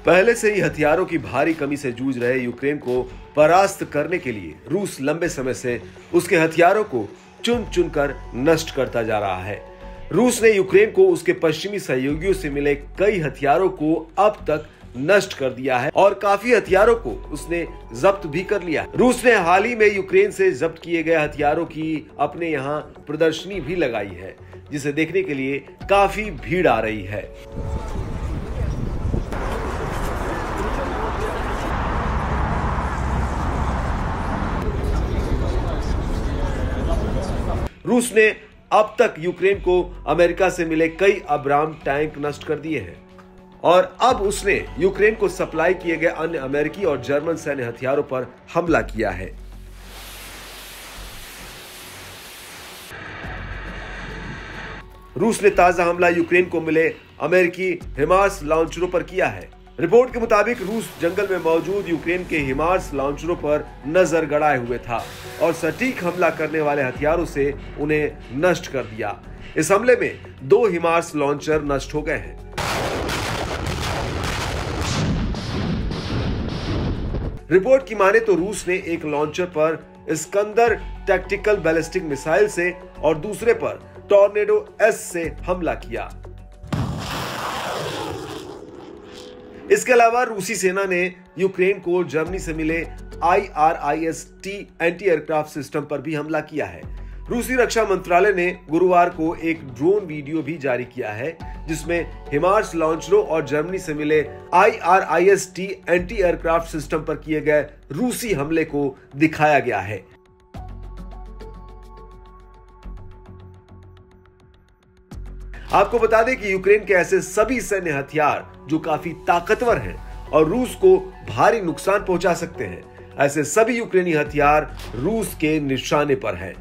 पहले से ही हथियारों की भारी कमी से जूझ रहे यूक्रेन को परास्त करने के लिए रूस लंबे समय से उसके हथियारों को चुन चुनकर नष्ट करता जा रहा है। रूस ने यूक्रेन को उसके पश्चिमी सहयोगियों से मिले कई हथियारों को अब तक नष्ट कर दिया है और काफी हथियारों को उसने जब्त भी कर लिया। रूस ने हाल ही में यूक्रेन से जब्त किए गए हथियारों की अपने यहाँ प्रदर्शनी भी लगाई है, जिसे देखने के लिए काफी भीड़ आ रही है। रूस ने अब तक यूक्रेन को अमेरिका से मिले कई अब्राम टैंक नष्ट कर दिए हैं और अब उसने यूक्रेन को सप्लाई किए गए अन्य अमेरिकी और जर्मन सैन्य हथियारों पर हमला किया है। रूस ने ताजा हमला यूक्रेन को मिले अमेरिकी हिमार्स लॉन्चरों पर किया है। रिपोर्ट के मुताबिक रूस जंगल में मौजूद यूक्रेन के हिमार्स लॉन्चरों पर नजर गड़ाए हुए था और सटीक हमला करने वाले हथियारों से उन्हें नष्ट कर दिया। इस हमले में 2 हिमार्स लॉन्चर नष्ट हो गए हैं। रिपोर्ट की माने तो रूस ने एक लॉन्चर पर इस्कंदर टैक्टिकल बैलिस्टिक मिसाइल से और दूसरे पर टॉर्नेडो एस से हमला किया। इसके अलावा रूसी सेना ने यूक्रेन को जर्मनी से मिले IRIS-T एंटी एयरक्राफ्ट सिस्टम पर भी हमला किया है। रूसी रक्षा मंत्रालय ने गुरुवार को एक ड्रोन वीडियो भी जारी किया है, जिसमें हिमार्स लॉन्चरों और जर्मनी से मिले IRIS-T एंटी एयरक्राफ्ट सिस्टम पर किए गए रूसी हमले को दिखाया गया है। आपको बता दें कि यूक्रेन के ऐसे सभी सैन्य हथियार जो काफी ताकतवर हैं और रूस को भारी नुकसान पहुंचा सकते हैं, ऐसे सभी यूक्रेनी हथियार रूस के निशाने पर हैं।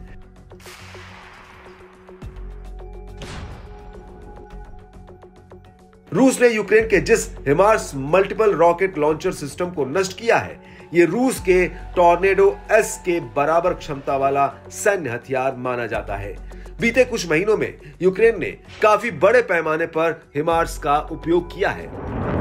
रूस ने यूक्रेन के जिस HIMARS multiple rocket launcher system को नष्ट किया है, ये रूस के टॉर्नेडो एस के बराबर क्षमता वाला सैन्य हथियार माना जाता है। बीते कुछ महीनों में यूक्रेन ने काफी बड़े पैमाने पर हिमार्स का उपयोग किया है।